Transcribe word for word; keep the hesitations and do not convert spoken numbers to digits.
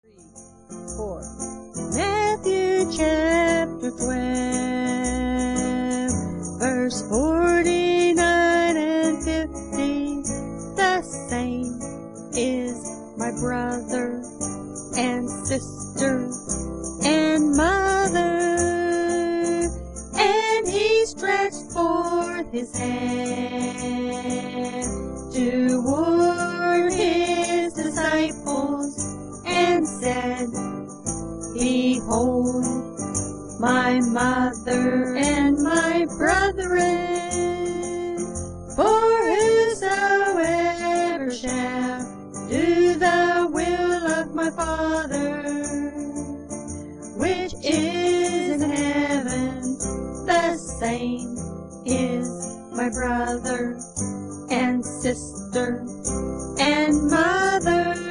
Four. Matthew chapter twelve, verse forty-nine and fifty. The same is my brother and sister and mother. And he stretched forth his hand toward his disciples and said, Behold, my mother and my brethren, for whosoever shall do the will of my Father, which is in heaven, the same is my brother and sister and mother.